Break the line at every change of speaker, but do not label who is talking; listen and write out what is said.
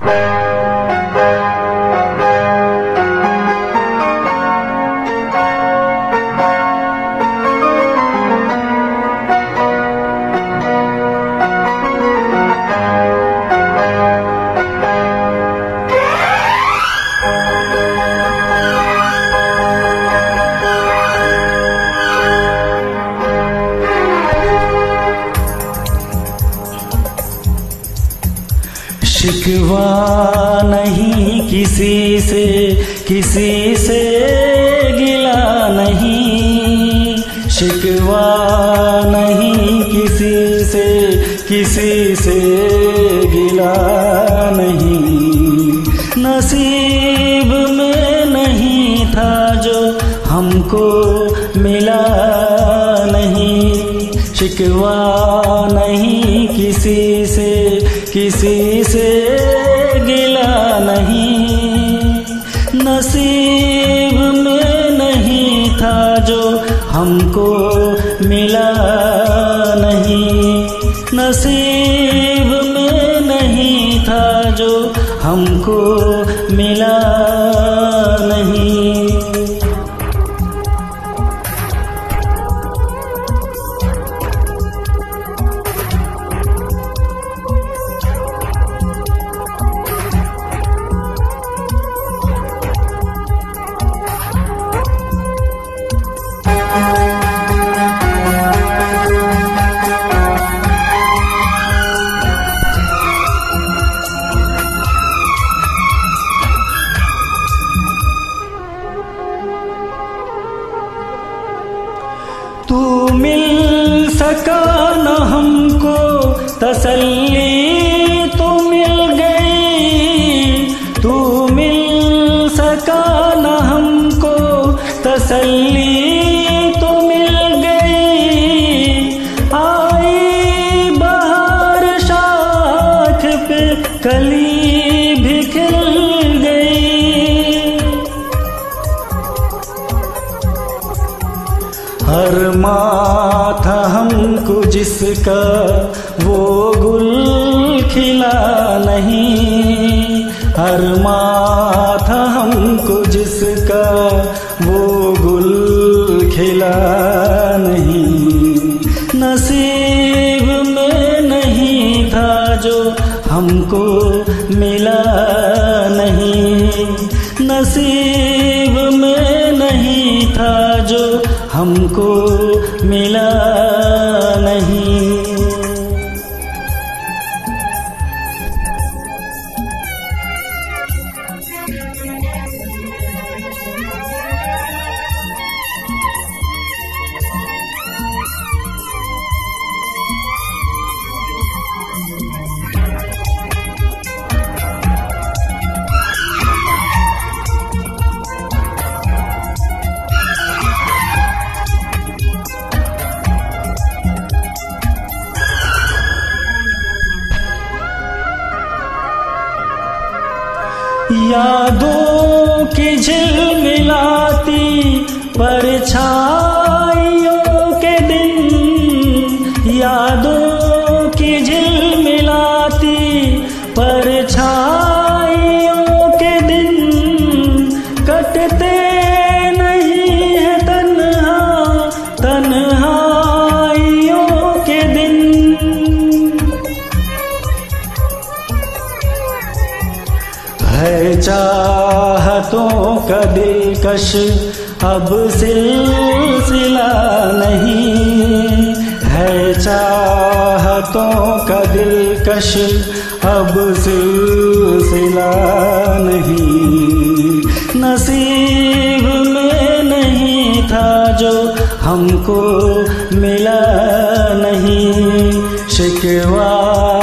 शिकवा नहीं किसी से गिला नहीं, शिकवा नहीं किसी से गिला नहीं। नसीब में नहीं था जो हमको मिला नहीं, शिकवा नहीं किसी से गिला नहीं। नसीब में नहीं था जो हमको मिला नहीं, नसीब में नहीं था जो हमको मिला नहीं। तू मिल सका न हमको तसल्ली तो मिल गई, तू मिल सका न हमको तसल्ली तो मिल गई। आई बहार शाख पे कली भी खिल गई। हर माथा हमको जिसका वो गुल खिला नहीं, हर माथा हमको जिसका वो गुल खिला नहीं। नसीब में नहीं था जो हमको मिला नहीं, नसीब में नहीं था जो हमको मिला नहीं। यादों की झिलमिलाती परछाइयों के दिन, यादों की झिलमिलाती परछाइयों के दिन कटते नहीं है तन्हाइयों के दिन। है चाहतों का दिलकश अब सिलसिला नहीं, है चाहतों का दिलकश अब सिलसिला नहीं। नसीब में नहीं था जो हमको मिला नहीं, शिकवा